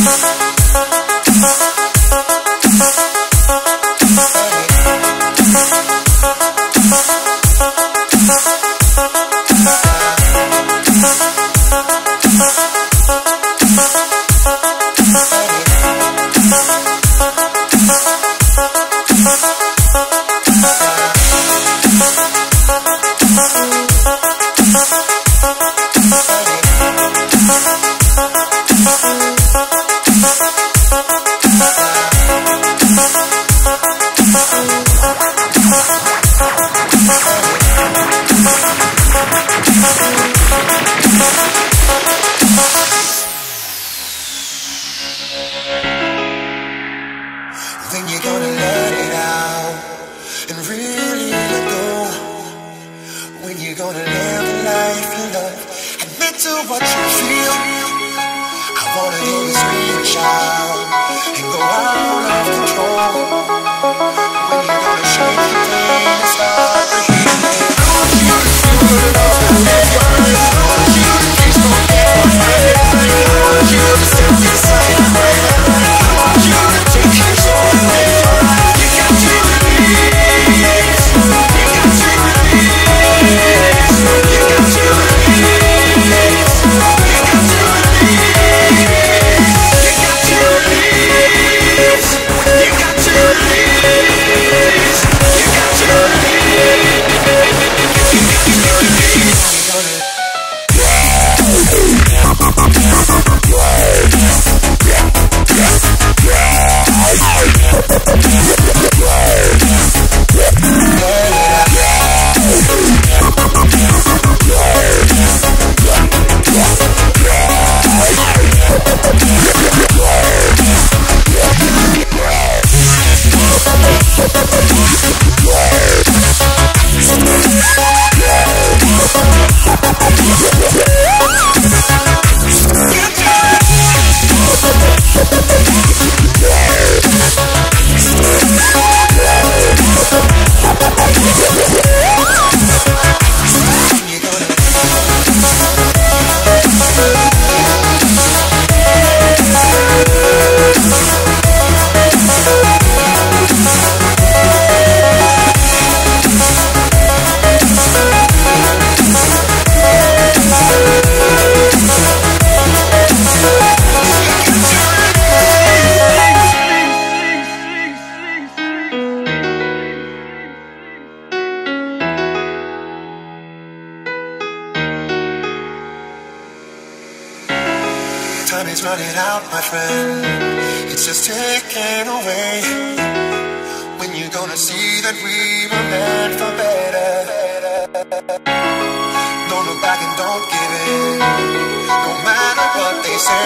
Then you're gonna let it out and really let go. When you're gonna live the life you love, admit to what you feel. I wanna hear you scream and shout and go out of control. When you're gonna shake the pain and start the healing. I want you to feel the love that lives your life. I want you to please forget what's right. I want you to step inside the way. I want you to take control. Time is running out, my friend. It's just taken away. When you're gonna see that we were meant for better. Don't look back and don't give in. No matter what they say.